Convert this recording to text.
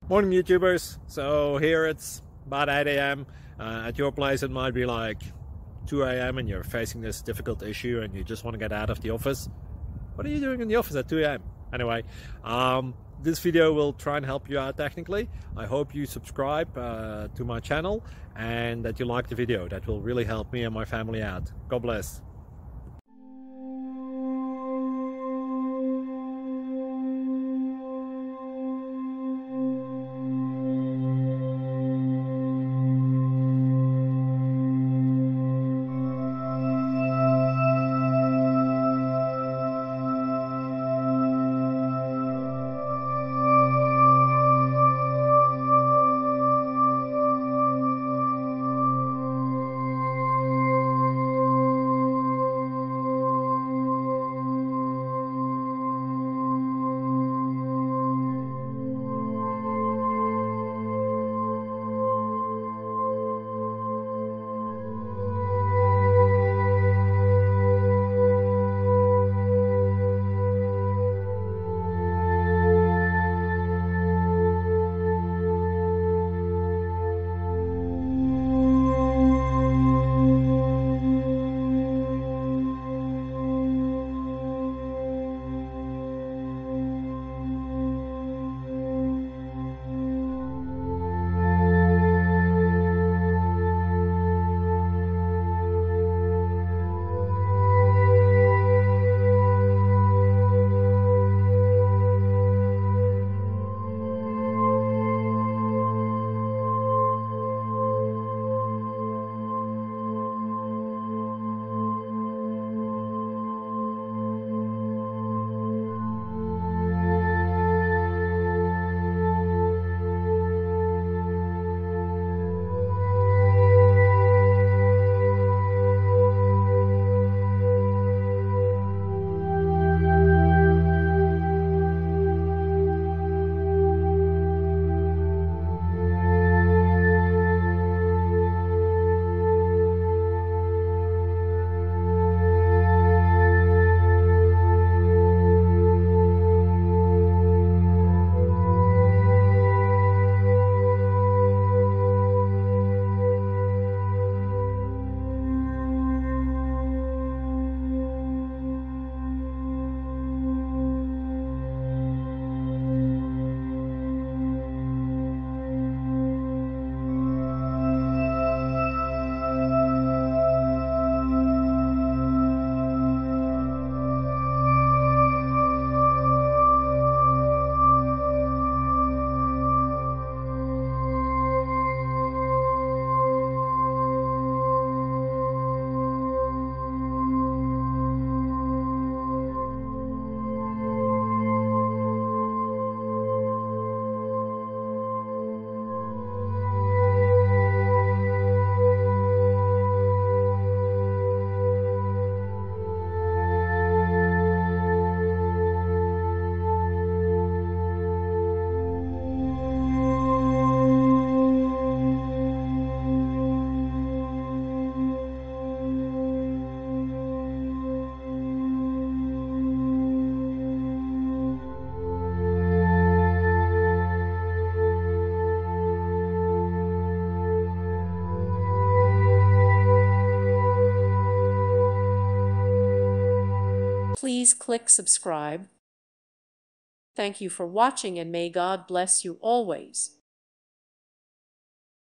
Morning, YouTubers. So here it's about 8 a.m. At your place, it might be like 2 a.m. and you're facing this difficult issue and you just want to get out of the office. What are you doing in the office at 2 a.m.? Anyway, this video will try and help you out technically. I hope you subscribe to my channel and that you like the video. That will really help me and my family out. God bless. Please click subscribe. Thank you for watching and may God bless you always.